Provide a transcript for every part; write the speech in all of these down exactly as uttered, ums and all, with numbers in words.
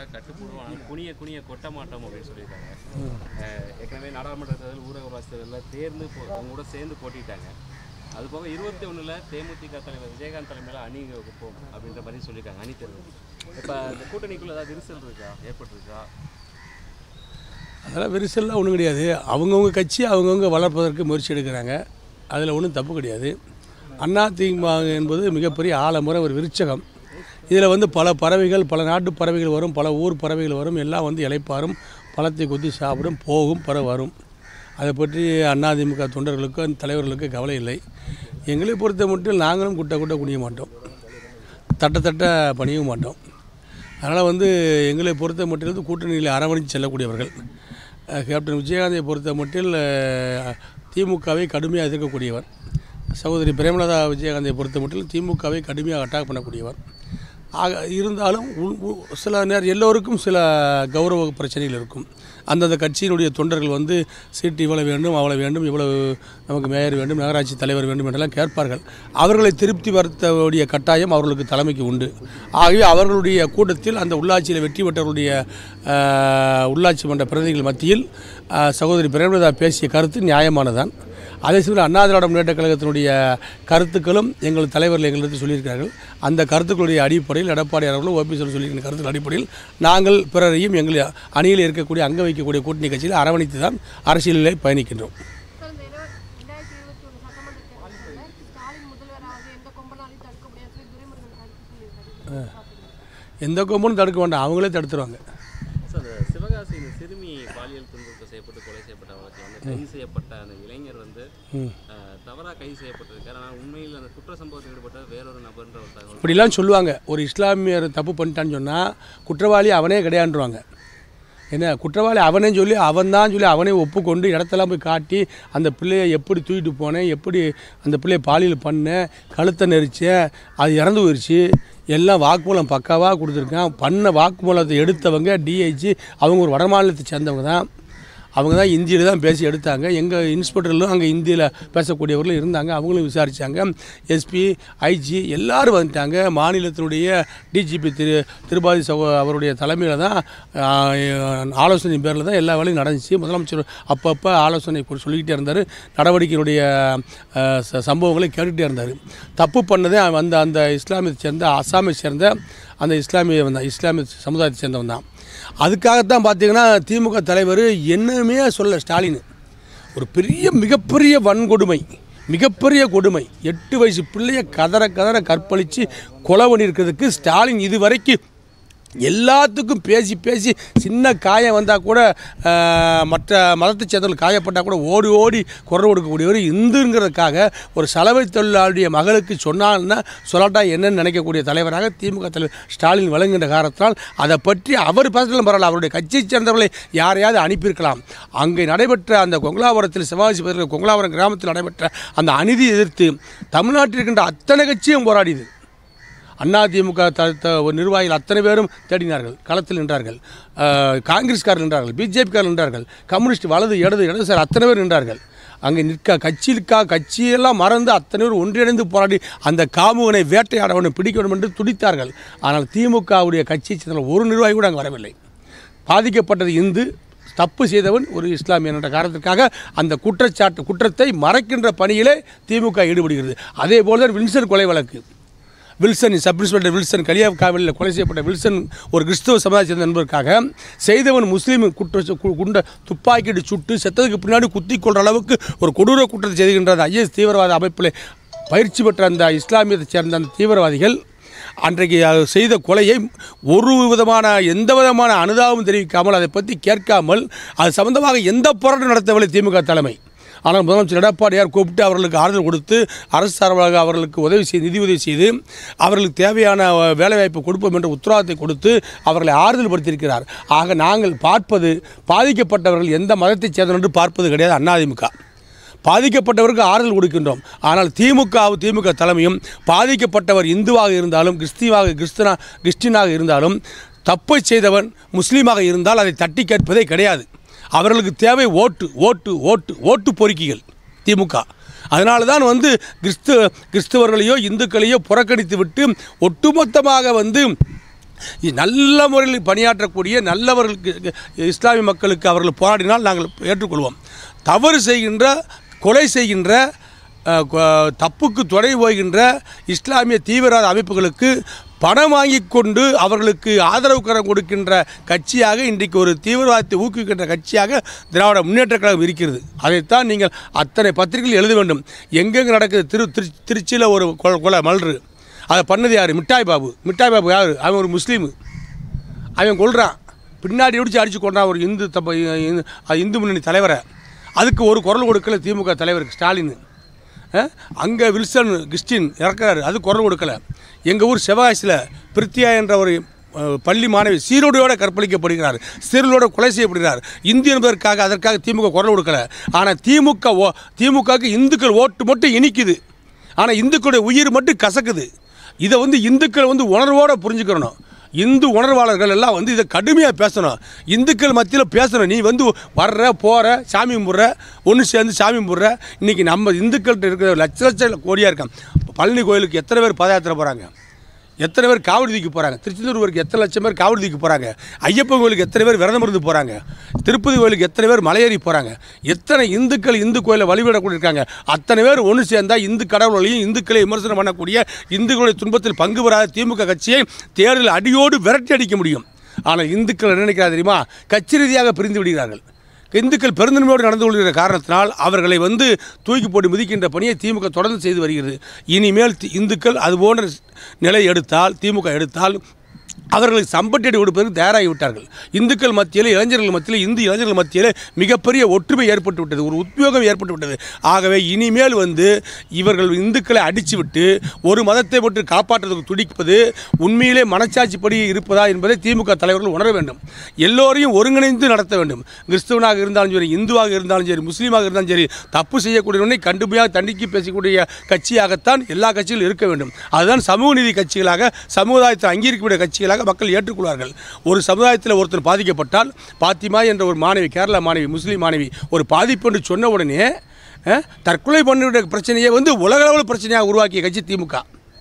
கட்டுப்படுவோம், குனிய குனிய கொட்ட மாட்டோம் அப்படின்னு சொல்லியிருக்காங்க. ஏற்கனவே நாடாளுமன்ற தேர்தல், ஊரக உள்ளாட்சி தேர்தலில் தேர்ந்து அவங்க கூட சேர்ந்து போட்டிட்டாங்க. அது போக இருபத்தி ஒன்றில் தேமுதிக தலைவர் விஜயகாந்த் தலைமையில் அணி வகுப்போம் அப்படின்ற மாதிரி சொல்லியிருக்காங்க. அணி தேர்தல் இப்போ இந்த கூட்டணிக்குள்ள ஏதாவது விரிசல் இருக்கா, ஏற்பட்டிருக்கா? அதெல்லாம் விரிசல்லாம் ஒன்றும் கிடையாது. அவங்கவுங்க கட்சி அவங்கவுங்க வளர்ப்பதற்கு முயற்சி எடுக்கிறாங்க. அதில் ஒன்றும் தப்பு கிடையாது. அதிமுக என்பது மிகப்பெரிய ஆலமுறை ஒரு விருட்சகம். இதில் வந்து பல பறவைகள், பல நாட்டு பறவைகள் வரும், பல ஊர் பறவைகள் வரும். எல்லாம் வந்து இலைப்பாரும், பழத்தை கொத்தி சாப்பிடும், போகும், பற வரும். அதை பற்றி அதிமுக தொண்டர்களுக்கோ தலைவர்களுக்கோ கவலை இல்லை. எங்களை பொறுத்த மட்டும் நாங்களும் குட்ட குட்ட குனிய மாட்டோம், தட்ட தட்ட பணியவும் மாட்டோம். அதனால் வந்து எங்களை பொறுத்த மட்டில் கூட்டணியில் அரவணைத்து செல்லக்கூடியவர்கள். கேப்டன் விஜயகாந்தை பொறுத்த மட்டில் திமுகவை கடுமையாக எதிர்க்கக்கூடியவர். சகோதரி பிரேமலதா விஜயகாந்தை பொறுத்த மட்டில் திமுகவை கடுமையாக அட்டாக் பண்ணக்கூடியவர். ஆக இருந்தாலும் சில நேரம் எல்லோருக்கும் சில கௌரவ பிரச்சனைகள் இருக்கும். அந்தந்த கட்சியினுடைய தொண்டர்கள் வந்து சீட்டு இவ்வளோ வேண்டும், அவ்வளோ வேண்டும், இவ்வளவு நமக்கு மேயர் வேண்டும், நகராட்சி தலைவர் வேண்டும் என்றெல்லாம் கேட்பார்கள். அவர்களை திருப்தி வருத்தக்கூடிய கட்டாயம் அவர்களுக்கு தலைமைக்கு உண்டு. ஆகவே அவர்களுடைய கூட்டத்தில் அந்த உள்ளாட்சியில் வெற்றி பெற்றவர்களுடைய உள்ளாட்சி மன்ற பிரதிநிதிகள் மத்தியில் சகோதரி பிரேமலதா பேசிய கருத்து நியாயமானதான். அதே சமயம் அண்ணா திராவிட முன்னேற்ற கழகத்தினுடைய கருத்துக்களும் எங்கள் தலைவர்கள் எங்களுக்கு சொல்லியிருக்கிறார்கள். அந்த கருத்துக்களுடைய அடிப்படையில் எடப்பாடி அவர்களும் ஓபிஎஸ் சொல்லியிருக்கிற கருத்துக்கள் அடிப்படையில் நாங்கள் பிறரையும் எங்கள் அணியில் இருக்கக்கூடிய அங்க வைக்கக்கூடிய கூட்டணி கட்சியில் அரவணைத்து தான் அரசியலிலே பயணிக்கின்றோம். எந்த கொம்பனும் தடுக்க வேண்டாம், அவங்களே தடுத்துருவாங்க. சார், சிவகாசி சிறுமி பாலியல் துன்புறுத்தல் செய்யப்பட்டு கொலை செய்யப்பட்ட வழக்கில் வந்து கைது செய்யப்பட்ட அந்த இளைஞர் வந்து தவறாக கைது செய்யப்பட்டிருக்காரு. ஆனால் உண்மையில் அந்த குற்ற சம்பவத்தில் ஈடுபட்ட வேறொரு நபர்ன்ற ஒரு தகவல் இப்படிலாம் சொல்லுவாங்க. ஒரு இஸ்லாமியர் தப்பு பண்ணிட்டான்னு சொன்னால் குற்றவாளி அவனே கிடையாண்டுருவாங்க. என்ன குற்றவாளி அவனே சொல்லி அவன் தான் சொல்லி அவனே ஒப்புக்கொண்டு இடத்தெல்லாம் போய் காட்டி அந்த பிள்ளையை எப்படி தூக்கிட்டு போனேன், எப்படி அந்த பிள்ளையை பாலியல் பண்ணேன், கழுத்தை நெரிச்சேன், அது இறந்து போயிடுச்சு, எல்லாம் வாக்குமூலம் பக்காவாக கொடுத்துருக்கான். பண்ண வாக்குமூலத்தை எடுத்தவங்க டிஐஜி, அவங்க ஒரு வடமாநிலத்தை சேர்ந்தவங்க தான். அவங்க தான் இந்தியில் தான் பேசி எடுத்தாங்க. எங்கள் இன்ஸ்பெக்டர்களும் அங்கே இந்தியில் பேசக்கூடியவர்களும் இருந்தாங்க. அவங்களும் விசாரித்தாங்க. எஸ்பி, ஐஜி எல்லோரும் வந்துட்டாங்க. மாநிலத்தினுடைய டிஜிபி திரு திருபாதி சகோ அவருடைய தலைமையில் தான் ஆலோசனை பேரில் தான் எல்லா வேலையும் நடந்துச்சு. முதலமைச்சர் அப்பப்போ ஆலோசனை சொல்லிக்கிட்டே இருந்தார். நடவடிக்கையினுடைய சம்பவங்களை கேட்டுகிட்டே இருந்தார். தப்பு பண்ணதே அந்த அந்த இஸ்லாமியத்தை சேர்ந்த அசாமை சேர்ந்த அந்த இஸ்லாமிய வந்தான் இஸ்லாமிய சமுதாயத்தை சேர்ந்தவன் தான். அதுக்காகத்தான் பார்த்தீங்கன்னா திமுக தலைவர் என்னமே சொல்ல ஸ்டாலின் ஒரு பெரிய மிகப்பெரிய வன்கொடுமை, மிகப்பெரிய கொடுமை. எட்டு வயசு பிள்ளைய கதற கதற கற்பழித்து கொலை பண்ணியிருக்கிறதுக்கு ஸ்டாலின் இது வரைக்கும் எல்லாத்துக்கும் பேசி பேசி சின்ன காயம் வந்தால் கூட மற்ற மதத்தை சேர்ந்தவர்கள் காயப்பட்டால் கூட ஓடி ஓடி குரல் கொடுக்கக்கூடியவர். இந்துங்கிறதுக்காக ஒரு சலவை தொழிலாளிய மகளுக்கு சொன்னால்னா சொல்லாட்டா என்னன்னு நினைக்கக்கூடிய தலைவராக திமுக தலைவர் ஸ்டாலின் விளங்குகின்ற காரணத்தினால் அதை பற்றி அவர் பேசலாம் பரவாயில்ல, அவருடைய கட்சியை சேர்ந்தவர்களை யாரையாவது அனுப்பியிருக்கலாம். அங்கே நடைபெற்ற அந்த கொங்கலாபுரத்தில் சிவாஜி பகுதியில் கொங்கலாபுரம் கிராமத்தில் நடைபெற்ற அந்த அநீதியை எதிர்த்து தமிழ்நாட்டில் இருக்கின்ற அத்தனை கட்சியும் போராடியது. அதிமுக ஒரு நிர்வாகிகள் அத்தனை பேரும் தேடினார்கள், களத்தில் நின்றார்கள். காங்கிரஸ்காரர்கள் நின்றார்கள், பிஜேபிக்காரர்கள் நின்றார்கள், கம்யூனிஸ்ட் வலது இடது இடதுசாரி அத்தனை பேர் நின்றார்கள். அங்கே நிற்க கட்சியிற்கா கட்சியெல்லாம் மறந்து அத்தனை பேர் ஒன்றிணைந்து போராடி அந்த காமுகனை வேட்டையாடவனை பிடிக்க வேண்டும் என்று துடித்தார்கள். ஆனால் திமுகவுடைய கட்சியை சேர்ந்த ஒரு நிர்வாகி கூட அங்கே வரவில்லை. பாதிக்கப்பட்டது இந்து, தப்பு செய்தவன் ஒரு இஸ்லாமியன் என்ற காரணத்திற்காக அந்த குற்றச்சாட்டு குற்றத்தை மறைக்கின்ற பணியிலே திமுக ஈடுபடுகிறது. அதே போல் தான் வில்சன் கொலை வழக்கு. வில்சன் சப் இன்ஸ்பெக்டர் வில்சன் கலியாகாவிலில் கொலை செய்யப்பட்ட வில்சன் ஒரு கிறிஸ்தவ சமுதாயத்தை சேர்ந்த நண்பருக்காக செய்தவன் முஸ்லீம் குற்ற குண்ட துப்பாக்கிட்டு சுட்டு செத்ததுக்கு பின்னாடி குத்தி கொள்கிற அளவுக்கு ஒரு கொடூர குற்றத்தை செய்கின்ற அந்த ஐஎஸ் தீவிரவாத அமைப்பில் பயிற்சி பெற்ற அந்த இஸ்லாமியத்தை சேர்ந்த அந்த தீவிரவாதிகள் அன்றைக்கு செய்த கொலையை ஒரு விதமான எந்த விதமான அனுதாபம் தெரிவிக்காமல் அதை பற்றி கேட்காமல் அது சம்பந்தமாக எந்த போராட்டம் நடத்தவில்லை திமுக தலைமை. ஆனால் முதலமைச்சர் எடப்பாடியார் கூப்பிட்டு அவர்களுக்கு ஆறுதல் கொடுத்து அரசு சார்பாக அவர்களுக்கு உதவி செய்து நிதி உதவி செய்து அவர்களுக்கு தேவையான வேலைவாய்ப்பு கொடுப்போம் என்ற உத்தரவாதத்தை கொடுத்து அவர்களை ஆறுதல் படுத்தியிருக்கிறார். ஆக நாங்கள் பார்ப்பது பாதிக்கப்பட்டவர்கள் எந்த மதத்தைச் சேர்ந்தவர் என்று பார்ப்பது கிடையாது. அதிமுக பாதிக்கப்பட்டவருக்கு ஆறுதல் கொடுக்கின்றோம். ஆனால் திமுக திமுக தலைமையும் பாதிக்கப்பட்டவர் இந்துவாக இருந்தாலும் கிறிஸ்தீவாக கிறிஸ்தனா கிறிஸ்டினாக இருந்தாலும் தப்பை செய்தவன் முஸ்லீமாக இருந்தால் அதை தட்டி கேட்பதே கிடையாது. அவர்களுக்கு தேவை ஓட்டு ஓட்டு ஓட்டு ஓட்டு பொறுக்கிகள் திமுக. அதனால தான் வந்து கிறிஸ்து கிறிஸ்தவர்களையோ இந்துக்களையோ புறக்கணித்து விட்டு ஒட்டுமொத்தமாக வந்து நல்ல முறையில் பணியாற்றக்கூடிய நல்லவர்களுக்கு இஸ்லாமிய மக்களுக்கு அவர்கள் போராடினால் நாங்கள் ஏற்றுக்கொள்வோம். தவறு செய்கின்ற, கொலை செய்கின்ற, தப்புக்கு துணை போகின்ற இஸ்லாமிய தீவிரவாத அமைப்புகளுக்கு பணம் வாங்கி கொண்டு அவர்களுக்கு ஆதரவு கரம் கொடுக்கின்ற கட்சியாக இன்றைக்கு ஒரு தீவிரவாதத்தை ஊக்குவிக்கின்ற கட்சியாக திராவிட முன்னேற்றக் கழகம் இருக்கிறது. அதைத்தான் நீங்கள் அத்தனை பத்திரிகைகள் எழுத வேண்டும். எங்கெங்கே நடக்குது? திரு திரு திருச்சியில் ஒரு கொலை மல்று, அதை பண்ணது யார்? மிட்டாய் பாபு. மிட்டாய் பாபு யார்? அவன் ஒரு முஸ்லீமு. அவன் கொள்கிறான், பின்னாடி பிடிச்சி அடித்து கொண்டான் ஒரு இந்து தப்ப இந்து முன்னணி தலைவரை. அதுக்கு ஒரு குரல் கொடுக்கல திமுக தலைவருக்கு ஸ்டாலின். அங்கே வில்சன் கிறிஸ்டின் இறக்குறாரு, அது குரல் கொடுக்கல. எங்கள் ஊர் சிவகாசியில் பிரித்தியா என்ற ஒரு பள்ளி மாணவி சீரோடையோடு கற்பழிக்கப்படுகிறார், சீரோட கொலை செய்யப்படுகிறார். இந்து என்பதற்காக அதற்காக திமுக குரல் கொடுக்கல. ஆனால் திமுக ஓ திமுகவுக்கு இந்துக்கள் ஓட்டு மட்டும் இனிக்குது, ஆனால் இந்துக்களுடைய உயிர் மட்டும் கசக்குது. இதை வந்து இந்துக்கள் வந்து உணர்வோடு புரிஞ்சுக்கிறணும். இந்து உணர்வாளர்கள் எல்லாம் வந்து இதை கடுமையாக பேசணும். இந்துக்கள் மத்தியில் பேசணும். நீ வந்து வர்ற போகிற சாமி கும்பிட்ற, ஒன்று சேர்ந்து சாமி கும்பிட்ற. இன்றைக்கி நம்ம இந்துக்கள்கிட்ட இருக்கிற லட்ச லட்சம் கோடியாக இருக்கான். பழனி கோயிலுக்கு எத்தனை பேர் பாத யாத்திரை போகிறாங்க? எத்தனை பேர் காவடி தூக்கி போகிறாங்க? திருச்செந்தூர் ஊருக்கு எத்தனை லட்சம் பேர் காவடி தூக்கி போகிறாங்க? ஐயப்பன் கோயிலுக்கு எத்தனை பேர் விரதம் இருந்து போகிறாங்க? திருப்பதி கோயிலுக்கு எத்தனை பேர் மலையேறி போகிறாங்க? எத்தனை இந்துக்கள் இந்து கோயிலை வழிபடக்கூடிய இருக்காங்க. அத்தனை பேர் ஒன்று சேர்ந்தால் இந்து கடவுளையும் இந்துக்களை விமர்சனம் பண்ணக்கூடிய இந்துக்களுடைய துன்பத்தில் பங்கு பெறாத திமுக கட்சியை தேர்தல் அடியோடு விரட்டி அடிக்க முடியும். ஆனால் இந்துக்கள் என்ன நினைக்கிறார் தெரியுமா? கட்சி ரீதியாக பிரிந்து விடுகிறார்கள். இந்துக்கள் பெருந்தன்மையோடு நடந்து கொள்கிற காரணத்தினால் அவர்களை வந்து தூக்கி போட்டு மிதிக்கின்ற பணியை திமுக தொடர்ந்து செய்து வருகிறது. இனிமேல் இந்துக்கள் அதுபோன்ற நிலை எடுத்தால், திமுக எடுத்தால் அவர்களுக்கு சம்பட்டடி கொடுப்பதற்கு தயாராகி விட்டார்கள். இந்துக்கள் மத்தியில், இளைஞர்கள் மத்தியில், இந்து இளைஞர்கள் மத்தியில் மிகப்பெரிய ஒற்றுமை ஏற்பட்டு விட்டது, ஒரு உத்வேகம் ஏற்பட்டு விட்டது. ஆகவே இனிமேல் வந்து இவர்கள் இந்துக்களை அடித்து விட்டு ஒரு மதத்தை பற்றி காப்பாற்றுவதற்கு துடிப்பது உண்மையிலே மனச்சாட்சிப்படி இருப்பதா என்பதை திமுக தலைவர்கள் உணர வேண்டும். எல்லோரையும் ஒருங்கிணைந்து நடத்த வேண்டும். கிறிஸ்தவனாக இருந்தாலும் சரி, இந்துவாக இருந்தாலும் சரி, முஸ்லீமாக இருந்தாலும் சரி, தப்பு செய்யக்கூடியவனை கண்டுமையாக தண்டிக்கி பேசக்கூடிய கட்சியாகத்தான் எல்லா கட்சிகளும் இருக்க வேண்டும். அதுதான் சமூக நீதி கட்சிகளாக, சமுதாயத்தை அங்கீகரிக்கக்கூடிய கட்சிகளாக மக்கள் ஏற்றுக்கொள்வார்கள். ஒரு சமுதாயத்தில் ஒருத்தர் பாதிக்கப்பட்டால், பாத்திமா என்ற ஒரு மாணவி, கேரளா மாணவி, முஸ்லீம் மாணவி ஒரு பாதிப்பு என்று சொன்ன உடனே தற்கொலை பண்ணுற பிரச்சனையை வந்து உலகளவில் பிரச்சனையாக உருவாக்கிய கட்சி திமுக.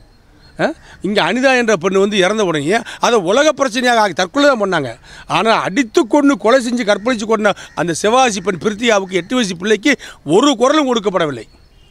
இங்கே அனிதா என்ற பெண்ணு வந்து இறந்த உடனே அதை உலக பிரச்சனையாக ஆகி தற்கொலை தான் பண்ணாங்க. ஆனால் அடித்து கொண்டு கொலை செஞ்சு கற்பழித்து கொண்ட அந்த சிவகாசி பெண் பிரித்தியாவுக்கு எட்டு வயசு பிள்ளைக்கு ஒரு குரலும் கொடுக்கப்படவில்லை.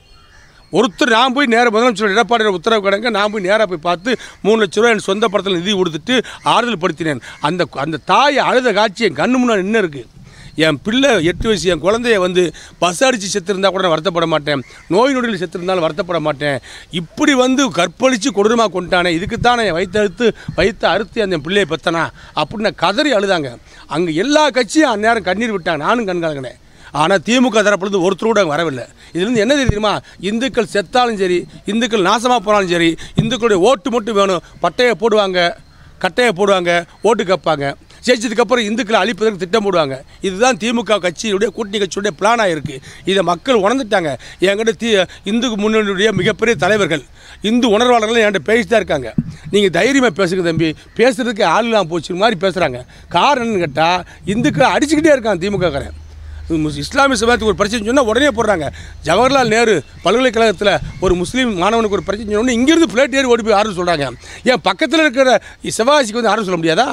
ஒருத்தர் நான் போய் நேராக முதலமைச்சர் எடப்பாடியோட உத்தரவு கிடங்க நான் போய் நேராக போய் பார்த்து மூணு லட்ச ரூபா என் சொந்த படத்தில் நிதி கொடுத்துட்டு ஆறுதல் படுத்தினேன். அந்த அந்த தாய் அழுத காட்சி என் கண்ணு முன்னாடி நின்று இருக்குது. என் பிள்ளை எட்டு வயசு என் குழந்தைய வந்து பஸ் அடித்து செத்துருந்தா கூட வருத்தப்பட மாட்டேன், நோய் நொடியில் செத்துருந்தாலும் வருத்தப்பட மாட்டேன். இப்படி வந்து கற்பழித்து கொடூரமாக கொண்டானே, இதுக்குத்தான் என் வயிற்று அறுத்து வயிற்று அறுத்து அந்த பிள்ளையை பெத்தனா அப்படின்னு கதறி அழுதாங்க. அங்கே எல்லா கட்சியும் அந்நேரம் கண்ணீர் விட்டாங்க, நானும் கண்காலங்கினேன். ஆனால் திமுக தரப்புலேருந்து ஒருத்தரோடு அங்கே வரவில்லை. இதுலேருந்து என்ன தெரியுமா? இந்துக்கள் செத்தாலும் சரி, இந்துக்கள் நாசமாக போனாலும் சரி, இந்துக்களுடைய ஓட்டு மட்டும் வேணும். பட்டையை போடுவாங்க, கட்டையை போடுவாங்க, ஓட்டு கேட்பாங்க. ஜெயிச்சதுக்கப்புறம் இந்துக்களை அழிப்பதற்கு திட்டம் போடுவாங்க. இதுதான் திமுக கட்சியுடைய கூட்டணி கட்சியுடைய பிளானாக இருக்குது. இதை மக்கள் உணர்ந்துட்டாங்க. என்கிட்ட தி இந்து முன்னணியுடைய மிகப்பெரிய தலைவர்கள், இந்து உணர்வாளர்கள் என்கிட்ட பேசி தான் இருக்காங்க. நீங்கள் தைரியமாக பேசுங்க தம்பி, பேசுகிறதுக்கு ஆள் இல்லாமல் போச்சு மாதிரி பேசுகிறாங்க. காரணம் என்னன்னு கேட்டால், இந்துக்களை அடிச்சுக்கிட்டே இருக்காங்க திமுகக்காரன். இஸ்லாமிய சமூகத்துக்கு ஒரு பிரச்சனை சொன்னால் உடனே போடுறாங்க. ஜவஹர்லால் நேரு பல்கலைக்கழகத்தில் ஒரு முஸ்லீம் மாணவனுக்கு ஒரு பிரச்சனை சொன்னோன்னே இங்கேருந்து ஃப்ளைட் ஏறி ஓடி போய் ஆறுதல் சொல்கிறாங்க. ஏன் பக்கத்தில் இருக்கிற சிவகாசிக்கு வந்து ஆறுதல் சொல்ல முடியாதா?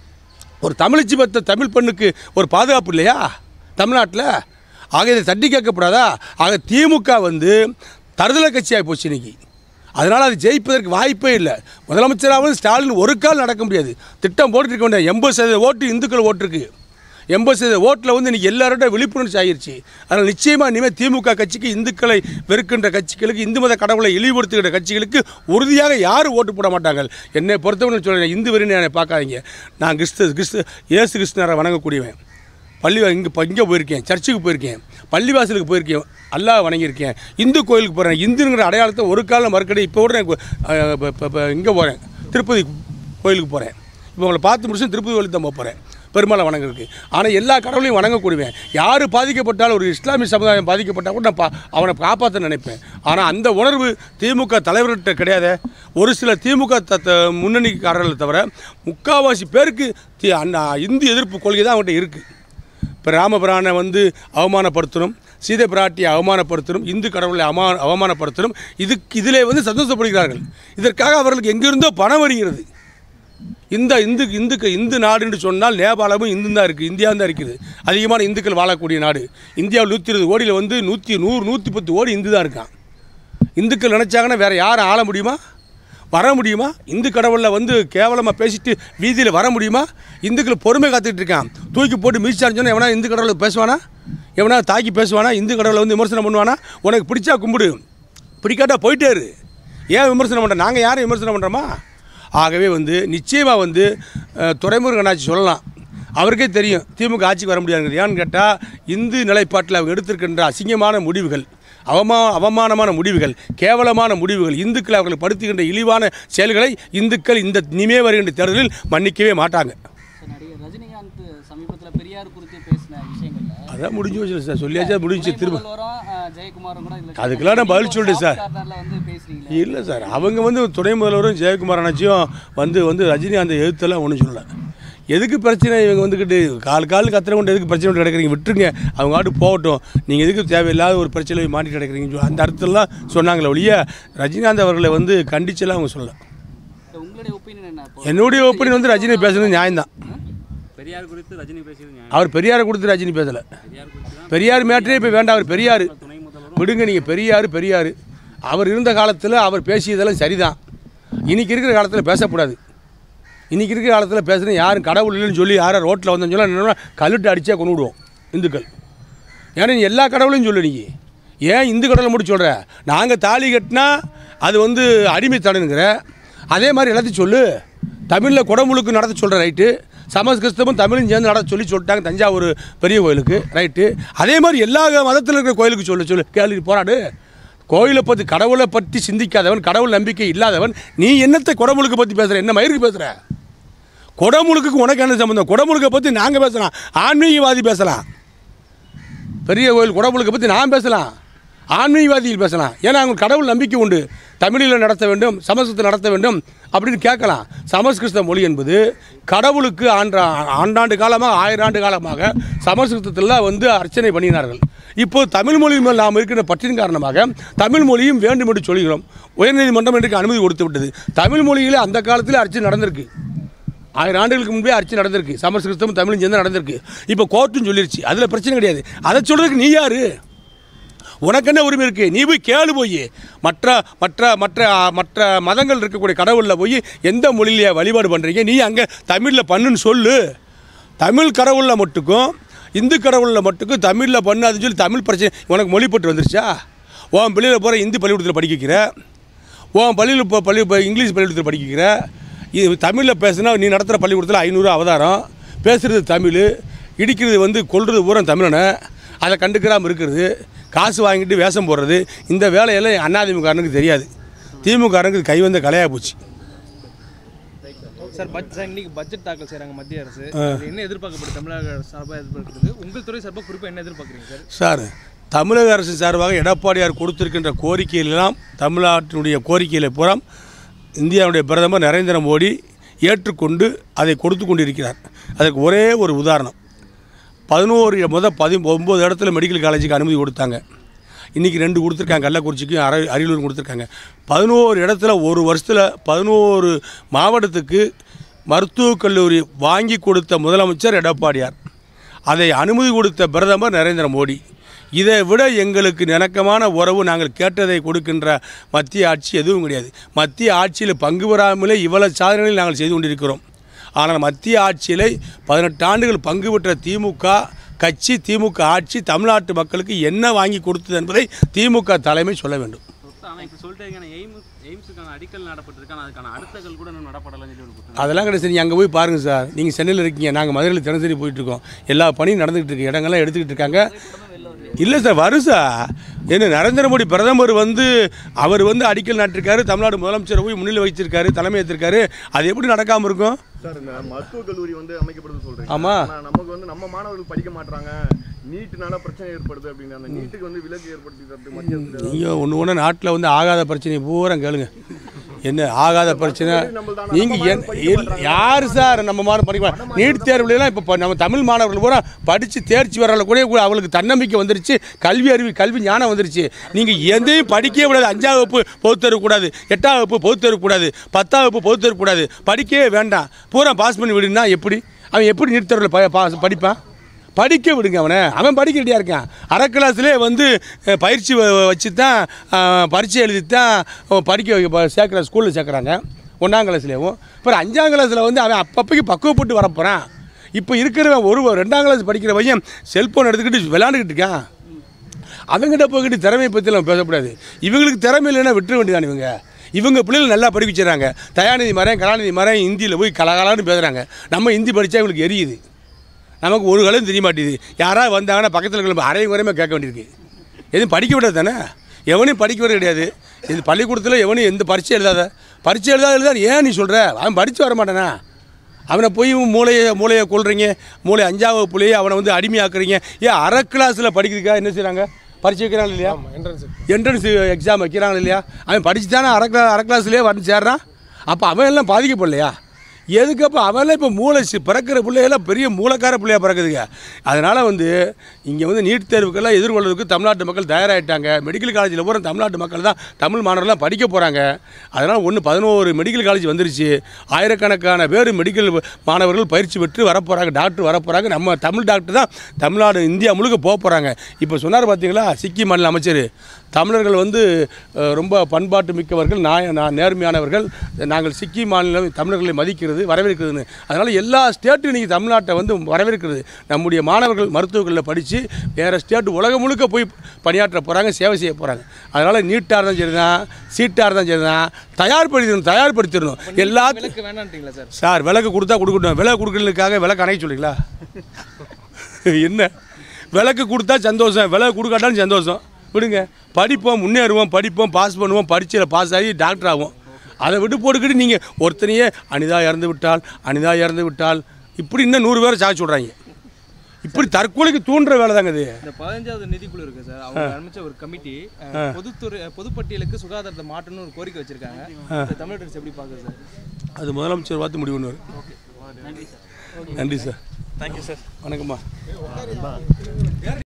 ஒரு தமிழச்சி பத்த தமிழ் பெண்ணுக்கு ஒரு பாதுகாப்பு இல்லையா தமிழ்நாட்டில்? ஆக இதை தட்டி கேட்கக்கூடாதா? ஆக திமுக வந்து தருதலை கட்சியாகி போச்சு இன்னைக்கு. அதனால் அது ஜெயிப்பதற்கு வாய்ப்பே இல்லை. முதலமைச்சராகவும் ஸ்டாலின் ஒரு கால் நடக்க முடியாது. திட்டம் போட்டுட்டு இருக்க வேண்டிய எண்பது சதவீத ஓட்டு இந்துக்கள் ஓட்டுருக்கு. எண்பது சதவீத ஓட்டில் வந்து இன்றைக்கி எல்லாரோட விழிப்புணர்ச்சி ஆகிடுச்சு. அதனால் நிச்சயமாக இனிமேல் திமுக கட்சிக்கு, இந்துக்களை வெறுக்கின்ற கட்சிகளுக்கு, இந்து மத கடவுளை இழிவுபடுத்துகிற கட்சிகளுக்கு உறுதியாக யாரும் ஓட்டு போட மாட்டாங்க. என்னை பொறுத்தவரை சொல்கிறேன், இந்து வெறின்னு என்னை பார்க்காதீங்க. நான் கிறிஸ்து கிறிஸ்து இயேசு கிறிஸ்துவரை வணங்கக்கூடியவன். பள்ளி இங்கே இப்போ இங்கே போயிருக்கேன், சர்ச்சுக்கு போயிருக்கேன், பள்ளிவாசலுக்கு போயிருக்கேன், அல்லாஹ் வணங்கியிருக்கேன், இந்து கோயிலுக்கு போகிறேன். இந்துங்கிற அடையாளத்தை ஒரு காலம் மறுக்கடி. இப்போ கூட இப்போ இங்கே போகிறேன், திருப்பதி கோயிலுக்கு போகிறேன். இப்போ உங்களை பார்த்து முடிச்சு திருப்பதி கோயிலுக்கு தான் போகிறேன், பெருமாளை வணங்குறதுக்கு. ஆனால் எல்லா கடவுளையும் வணங்கக்கூடியவன். யார் பாதிக்கப்பட்டாலும், ஒரு இஸ்லாமிய சமுதாயம் பாதிக்கப்பட்டால் கூட நான் பா அவனை காப்பாற்ற நினைப்பேன். ஆனால் அந்த உணர்வு திமுக தலைவர்கிட்ட கிடையாது. ஒரு சில திமுக த முன்னணிக்காரர்களை தவிர முக்கால்வாசி பேருக்கு தி அந்த இந்து எதிர்ப்பு கொள்கை தான் அவங்கள்ட்ட இருக்குது. இப்போ ராமபிரானை வந்து அவமானப்படுத்தணும், சீதை பிராட்டியை அவமானப்படுத்தணும், இந்து கடவுளை அவமா அவமானப்படுத்தணும். இதுக்கு இதிலே வந்து சந்தோஷப்படுகிறார்கள். இதற்காக அவர்களுக்கு எங்கிருந்தோ பணம் வருகிறது. இந்த இந்து இந்துக்கு இந்து நாடுன்னு சொன்னால் நேபாளமும் இந்து தான் இருக்குது, இந்தியா தான் இருக்குது. அதிகமான இந்துக்கள் வாழக்கூடிய நாடு. இந்தியாவில் நூற்றி இருபது கோடியில் வந்து நூற்றி நூறு நூற்றி பத்து கோடி இந்து தான் இருக்கான். இந்துக்கள் நினச்சாங்கன்னா வேறு யாரும் ஆள முடியுமா, வர முடியுமா? இந்து கடவுளில் வந்து கேவலமாக பேசிட்டு வீதியில் வர முடியுமா? இந்துக்கள் பொறுமை காத்துக்கிட்டு இருக்கான். தூக்கி போட்டு மிதிச்சான்னு சொன்னால் எவனா இந்து கடவுளை பேசுவானா, எவனா தாக்கி பேசுவானா, இந்து கடவுளை வந்து விமர்சனம் பண்ணுவானா? உனக்கு பிடிச்சா கும்பிடு, பிடிக்காட்டா போயிட்டாரு. ஏன் விமர்சனம் பண்ணுற? நாங்கள் யாரும் விமர்சனம் பண்ணுறோமா? ஆகவே வந்து நிச்சயமாக வந்து துரைமுருகன் ஆட்சி சொல்லலாம், அவருக்கே தெரியும் திமுக ஆட்சிக்கு வர முடியாதுங்கிறது. ஏன்னு கேட்டால் இந்து நிலைப்பாட்டில் அவங்க எடுத்திருக்கின்ற அசிங்கமான முடிவுகள், அவமா அவமானமான முடிவுகள், கேவலமான முடிவுகள், இந்துக்களை அவர்களை படுத்துகின்ற இழிவான செயல்களை இந்துக்கள் இந்த இனிமே வருகின்ற தேர்தலில் மன்னிக்கவே மாட்டாங்க. நடிகர் ரஜினிகாந்த் சமீபத்தில் பெரியார் குறித்து பேசின விஷயங்கள்ல அதான் முடிஞ்சு போச்சு சார், சொல்லியாச்சா முடிஞ்சு. திரும்ப ஜெயக்குமாரும் கூட அதுக்கெல்லாம் நான் பதில் சொல்லிட்டேன் சார். வந்து பேசுறீங்க இல்லை சார், அவங்க வந்து துணை முதல்வரும் ஜெயக்குமார் அண்ணாச்சியும் வந்து வந்து ரஜினிகாந்த் எதிர்த்தெல்லாம் ஒன்றும் சொல்லலை. எதுக்கு பிரச்சனை? இவங்க வந்துக்கிட்டு கால் கால் கத்திர கொண்டு எதுக்கு பிரச்சனை கிடக்கிறீங்க, விட்டுருங்க, அவங்க ஆட்டு போகட்டும், நீங்கள் எதுக்கு தேவையில்லாத ஒரு பிரச்சனை மாட்டி கிடக்கிறீங்க அந்த அர்த்தம்லாம் சொன்னாங்களே ஒழிய ரஜினிகாந்த் அவர்களை வந்து கண்டிச்செல்லாம் அவங்க சொல்லலை. உங்களுடைய ஒப்பீனியன் என்ன? என்னுடைய ஒப்பீனியன் வந்து ரஜினி பேசுறது நியாயம்தான். பெரியார் குறித்து ரஜினி பேசுறது அவர் பெரியாரை கொடுத்து ரஜினி பேசலை. பெரியார் மேட்டரே இப்போ வேண்டாம், அவர் பெரியார் விடுங்க. நீங்கள் பெரியார் பெரியார் அவர் இருந்த காலத்தில் அவர் பேசியதெல்லாம் சரிதான். இன்றைக்கி இருக்கிற காலத்தில் பேசக்கூடாது. இன்றைக்கி இருக்கிற காலத்தில் பேசுகிறேன் யாரும் கடவுள் இல்லைன்னு சொல்லி யாரை ரோட்டில் வந்தோன்னு சொல்ல என்னென்னா கல்லுட்டு அடித்தா கொண்டு விடுவோம் இந்துக்கள். ஏன்னா நீ எல்லா கடவுளையும் சொல்லு, நீ ஏன் இந்து கடவுளை மட்டும் சொல்கிற? நாங்கள் தாலி கட்டினா அது வந்து அடிமைத்தனங்கிற, அதே மாதிரி எல்லாத்தையும் சொல்லு. தமிழில் குடமுழுக்கு நடத்த சொல்கிற ரைட்டு, சமஸ்கிருதமும் தமிழும் சேர்ந்து நடத்த சொல்லி சொல்லிட்டாங்க தஞ்சாவூர் பெரிய கோயிலுக்கு ரைட்டு. அதே மாதிரி எல்லா மதத்தில் இருக்கிற கோயிலுக்கு சொல்லு சொல்லு கேள்வி போராடு. கோயிலை பற்றி கடவுளை பற்றி சிந்திக்காதவன், கடவுள் நம்பிக்கை இல்லாதவன், நீ என்னத்தை குடமுழுக்கு பற்றி பேசுகிற? என்ன மயிருக்கு பேசுகிற? குடமுழுக்கு உனக்கு என்ன சம்மந்தம்? குடமுழுக்கை பற்றி நாங்கள் பேசலாம், ஆன்மீகவாதி பேசலாம். பெரிய கோயில் குடமுழுக்கை பற்றி நான் பேசலாம், ஆன்மீகவாதிகள் பேசலாம். ஏன்னா அவங்க கடவுள் நம்பிக்கை உண்டு, தமிழில் நடத்த வேண்டும், சமஸ்கிருதத்தில் நடத்த வேண்டும் அப்படின்னு கேட்கலாம். சமஸ்கிருத மொழி என்பது கடவுளுக்கு ஆண்ட ஆண்டாண்டு காலமாக ஆயிரம் ஆண்டு காலமாக சமஸ்கிருதத்தில் வந்து அர்ச்சனை பண்ணினார்கள். இப்போது தமிழ் மொழி மேல் நாம் இருக்கிற பற்றின் காரணமாக தமிழ் மொழியும் வேண்டும் என்று சொல்கிறோம். உயர்நீதிமன்றம் இன்றைக்கு அனுமதி கொடுத்து விட்டது. தமிழ் மொழியில் அந்த காலத்தில் அர்ச்சனை நடந்திருக்கு, ஆயிரம் ஆண்டுகளுக்கு முன்பே அர்ச்சனை நடந்திருக்கு, சமஸ்கிருதமும் தமிழும் சேர்ந்து நடந்திருக்கு. இப்போ கோர்ட்டும் சொல்லிருச்சு, அதில் பிரச்சனை கிடையாது. அதை சொல்கிறதுக்கு நீ யார்? உனக்கு என்ன உரிமை இருக்குது? நீ போய் கேளு, போய் மற்ற மற்ற மற்ற மற்ற மதங்கள் இருக்கக்கூடிய கடவுளில் போய் எந்த மொழியிலேயே வழிபாடு பண்ணுறீங்க, நீ அங்கே தமிழில் பண்ணுன்னு சொல்லு. தமிழ் கடவுளில் மட்டுக்கும் இந்து கடவுளில் மட்டுக்கும் தமிழில் பண்ணு அதுன்னு சொல்லி தமிழ் பிரச்சனை உனக்கு மொழிப்பட்டு வந்துருச்சா? உன் பள்ளியில் போகிற இந்து பள்ளிக்கூடத்தில் படிக்க வைக்கிற, உன் பள்ளியில் இப்போ பள்ளி இப்போ இங்கிலீஷ் பள்ளிக்கூடத்தில் படிக்க வைக்கிற. இது தமிழில் பேசுனா நீ நடத்துகிற பள்ளிக்கூடத்தில் ஐநூறு அவதாரம், பேசுகிறது தமிழ், இடிக்கிறது வந்து கொள்வது பூரா தமிழனை, அதை கண்டுக்கிறாமல் இருக்கிறது, காசு வாங்கிட்டு வேஷம் போடுறது, இந்த வேலையெல்லாம் அதிமுககாரனுக்கு தெரியாது. திமுககாரனுக்கு கை வந்த கலையாக போச்சு. சார் பட்ஜெட் இன்னைக்கு பட்ஜெட் தாக்கல் செய்கிறாங்க மத்திய அரசு, என்ன எதிர்பார்க்கப்படுது? தமிழக சார்பாக எதிர்பார்க்குறது, உங்கள் துறை சார்பாக குறிப்பாக என்ன எதிர்பார்க்குறீங்க சார்? சார், தமிழக அரசு சார்பாக எடப்பாடியார் கொடுத்திருக்கின்ற கோரிக்கைகளெல்லாம் தமிழ்நாட்டினுடைய கோரிக்கைகளை பூரா இந்தியாவுடைய பிரதமர் நரேந்திர மோடி ஏற்றுக்கொண்டு அதை கொடுத்து கொண்டிருக்கிறார். அதற்கு ஒரே ஒரு உதாரணம், பதினோரு முதல் பதி ஒம்பது இடத்துல மெடிக்கல் காலேஜுக்கு அனுமதி கொடுத்தாங்க. இன்றைக்கி ரெண்டு கொடுத்துருக்காங்க, கள்ளக்குறிச்சிக்கும் அர அரியலூர் கொடுத்துருக்காங்க. பதினோரு இடத்துல ஒரு வருஷத்தில் பதினோரு மாவட்டத்துக்கு மருத்துவக் கல்லூரி வாங்கி கொடுத்த முதலமைச்சர் எடப்பாடியார், அதை அனுமதி கொடுத்த பிரதமர் நரேந்திர மோடி. இதை விட எங்களுக்கு இணக்கமான உறவு நாங்கள் கேட்டதை கொடுக்கின்ற மத்திய ஆட்சி எதுவும் கிடையாது. மத்திய ஆட்சியில் பங்கு பெறாமலே இவ்வளவு சாதனைகளை நாங்கள் செய்து கொண்டிருக்கிறோம். ஆனால் மத்திய ஆட்சியில் பதினெட்டு ஆண்டுகள் பங்கு பெற்ற திமுக கட்சி, திமுக ஆட்சி தமிழ்நாட்டு மக்களுக்கு என்ன வாங்கி கொடுத்தது என்பதை திமுக தலைமை சொல்ல வேண்டும். அடிக்கல் நடப்பட்டிருக்கான அதுக்கான அடுத்தகள் கூட நடப்படலாம். அதெல்லாம் கிடையாது. நீங்கள் அங்கே போய் பாருங்கள் சார், நீங்கள் சென்னையில் இருக்கீங்க, நாங்கள் மதுரையில் தினசரி போயிட்டுருக்கோம், எல்லா பணியும் நடந்துகிட்டு இருக்கு, இடங்கள்லாம் எடுத்துக்கிட்டு இருக்காங்க. இல்லை சார், வரும் சார். என்ன நரேந்திர மோடி பிரதமர் வந்து அவர் வந்து அடிக்கல் நாட்டிருக்காரு, தமிழ்நாடு முதலமைச்சரை போய் முன்னிலை வச்சிருக்காரு, தலைமை ஏற்றிருக்காரு, அது எப்படி நடக்காமல் இருக்கும் சார்? இந்த மருத்துவக் கல்லூரி வந்து அமைக்கப்படுது சொல்கிறீங்க. ஆமாம், நமக்கு வந்து நம்ம மாணவர்கள் படிக்க மாட்டாங்க, நீட்டுனால பிரச்சனை ஏற்படுது அப்படின்னு அந்த நீட்டுக்கு வந்து விலக்கு ஏற்படுத்தி தரது மத்திய. நீங்கள் ஒன்று ஒன்று நாட்டில் வந்து ஆகாத பிரச்சனை பூரா கேளுங்க. என்ன ஆகாத பிரச்சனை நீங்கள் யார் சார் நம்ம மாதிரி படிக்க நீட் தேர்வுலாம் இப்போ நம்ம தமிழ் மாணவர்கள் பூரா படித்து தேர்ச்சி வரல கூட அவங்களுக்கு தன்னம்பிக்கை வந்துருச்சு, கல்வி அறிவு கல்வி ஞானம் வந்துருச்சு. நீங்கள் எதையும் படிக்கவே கூடாது. அஞ்சாவது வகுப்பு பொது தரக்கூடாது, எட்டாவது வகுப்பு பொது தரக்கூடாது, பத்தாவது வகுப்பு பொது தரக்கூடாது, படிக்கவே வேண்டாம், பூரா பாஸ் பண்ணி விடுனா எப்படி அவன் எப்படி நீட் தேர்வில் ப பாஸ் படிப்பான்? படிக்க விடுங்க அவனை, அவன் படிக்க ரெடியாக இருக்கான். அரை கிளாஸ்லேயே வந்து பயிற்சி வச்சு தான் பரீட்சை எழுதி தான் படிக்க சேர்க்குற ஸ்கூலில் சேர்க்குறாங்க ஒன்றாம் கிளாஸ்லேயும். அப்புறம் அஞ்சாம் கிளாஸில் வந்து அவன் அப்பப்போக்கு பக்குவப்பட்டு வரப்போகிறான். இப்போ இருக்கிற ஒரு ரெண்டாம் கிளாஸ் படிக்கிற பையன் செல்ஃபோன் எடுத்துக்கிட்டு விளாண்டுக்கிட்டு இருக்கான். அவங்ககிட்ட போய்கிட்டு திறமையை பற்றி நம்ம பேசக்கூடாது. இவங்களுக்கு திறமை இல்லைன்னா விட்டுற வேண்டியதான். இவங்க இவங்க பிள்ளைகள் நல்லா படிக்க வச்சுறாங்க. தயாநிதி மரம் கலாநிதி மரம் ஹிந்தியில் போய் கலகலான்னு பேசுகிறாங்க. நம்ம ஹிந்தி படித்தா இவங்களுக்கு எரியுது, நமக்கு ஒரு காலம் தெரிய மாட்டேது. யாராவது வந்தாங்கன்னா பக்கத்தில் இருக்கிற அரையும் குறையுமே கேட்க வேண்டியிருக்கு. எதுவும் படிக்க விடாது தானே, எவனையும் படிக்க விட கிடையாது. இது பள்ளிக்கூடத்தில் எவனையும் எந்த பரீட்சை எழுதாத பரீட்சை எழுதாத எழுதாது ஏன் நீ சொல்கிற? அவன் படித்து வர மாட்டானா? அவனை போய் மூளையை மூளையை கொள்றீங்க, மூளை அஞ்சாவது பிள்ளையே அவனை வந்து அடிமையாக்குறீங்க. ஏன் அரை கிளாஸில் படிக்கிறதுக்காக என்ன செய்கிறாங்க? பரீட்சை வைக்கிறாங்க இல்லையா, என்ட்ரன்ஸ் எக்ஸாம் வைக்கிறாங்க இல்லையா? அவன் படித்து தானே அரை கிளா அரை கிளாஸ்லேயே வந்து சேர்றான். அப்போ அவன் எல்லாம் பாதிக்கப்படலையா? எதுக்கப்போ அவெல்லாம் இப்போ மூளை பிறக்கிற பிள்ளையெல்லாம் பெரிய மூளைக்கார பிள்ளையாக பிறக்குதுங்க. அதனால் வந்து இங்கே வந்து நீட் தேர்வுக்கெல்லாம் எதிர்கொள்வதற்கு தமிழ்நாட்டு மக்கள் தயாராகிட்டாங்க. மெடிக்கல் காலேஜில் பூரா தமிழ்நாட்டு மக்கள் தான் தமிழ் மாணவர்கள்லாம் படிக்க போகிறாங்க. அதனால் ஒன்று பதினோரு மெடிக்கல் காலேஜ் வந்துருச்சு. ஆயிரக்கணக்கான பேர் மெடிக்கல் மாணவர்கள் பயிற்சி பெற்று வரப்போகிறாங்க, டாக்டர் வரப்போகிறாங்க. நம்ம தமிழ் டாக்டர் தான் தமிழ்நாடு இந்தியா முழுக்க போக போகிறாங்க. இப்போ சொன்னார் பார்த்தீங்களா சிக்கிம் மாநில அமைச்சர், தமிழர்கள் வந்து ரொம்ப பண்பாட்டு மிக்கவர்கள், நாய நான் நேர்மையானவர்கள், நாங்கள் சிக்கிம் மாநிலம் தமிழர்களை மதிக்கிறது வரவேற்கிறதுன்னு. அதனால் எல்லா ஸ்டேட்டும் இன்றைக்கி தமிழ்நாட்டை வந்து வரவேற்கிறது. நம்முடைய மாணவர்கள் மருத்துவர்களில் படித்து வேறு ஸ்டேட்டு உலகம் முழுக்க போய் பணியாற்ற போகிறாங்க, சேவை செய்ய போகிறாங்க. அதனால் நீட்டாக இருந்தாலும் சரி தான், சீட்டாக இருந்தாலும் சரி தான், தயார்படுத்திடணும் தயார்படுத்திடணும் எல்லாத்துக்கும். வேணான்ட்டீங்களா சார்? சார் விலக்கு கொடுத்தா கொடுக்கட்டும், விலை கொடுக்கறதுக்காக விலக்கு அணைக்க சொல்லிங்களா? என்ன விலக்கு கொடுத்தா சந்தோஷம், விலை கொடுக்காட்டாலும் சந்தோஷம், விடுங்க. படிப்போம், முன்னேறுவோம், படிப்போம், பாஸ் பண்ணுவோம், பரீட்சையில் பாஸ் ஆகி டாக்டர் ஆகும். அதை விட்டு போட்டுக்கிட்டு நீங்கள் ஒருத்தனையே அனிதா இறந்து விட்டால் அனிதா இறந்து விட்டால் இப்படி இன்னும் நூறு பேரை சாய்ச்சி விட்றாங்க. இப்படி தற்கொலைக்கு தூண்டுற வேலை தாங்க இது. இந்த பதினஞ்சாவது நிதிக்குழு இருக்கு சார், அவங்க ஆரம்பிச்ச ஒரு கமிட்டி பொதுத்துறை பொதுப்பட்டியலுக்கு சுகாதாரத்தை மாற்றணும்னு ஒரு கோரிக்கை வச்சிருக்காங்க. தமிழ்நாடு அரசு எப்படி பார்க்குது சார்? அது முதலமைச்சர் பார்த்து முடிவு பண்ணுவார். நன்றி சார். நன்றி சார். Thank you sir. வணக்கம்மா.